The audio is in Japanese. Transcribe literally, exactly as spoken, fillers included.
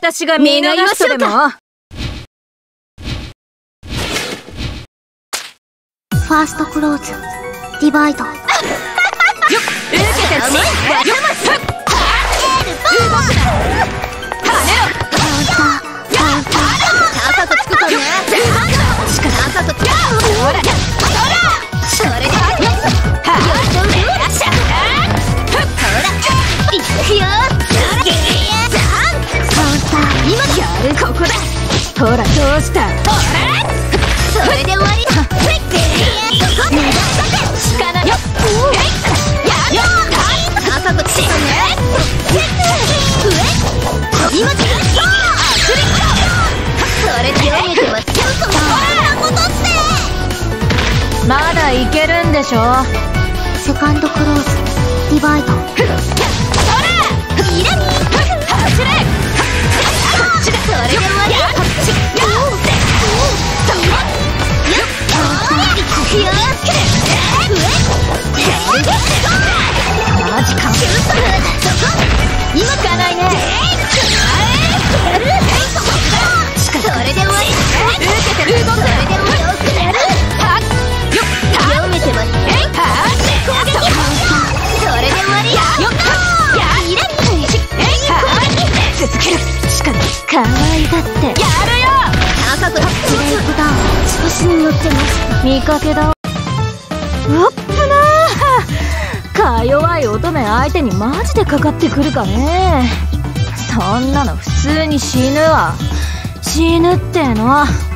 私が見逃すとでも。 ファーストクローズディバイド。よっ、 受けてつまよっ、ふっ、動くな。跳ねろ。カウンター、カウンター。高くつくからね。しか高くつく。ほら、ほら。それで。はっ、よっしゃ。ほら、いくよ。カウンター、今やるここだ。ほら、どうした。ほら。それで終わり。まだいけるんでしょ。 セカンドクローズディバイド。それいらに走れ。こっちだ。それで終わり。こっち。よっマジか。今つかないね。しかしそれで終わり。受けてる。それで終わり。読めてます。攻撃。それで終わり。よっ。いらん。続ける。しかも可愛がって。やるよ。高くブレイクダウン。調子に乗ってます。 見かけだ。うっぷなー。か弱い乙女相手にマジでかかってくるかね。そんなの普通に死ぬわ。死ぬってのは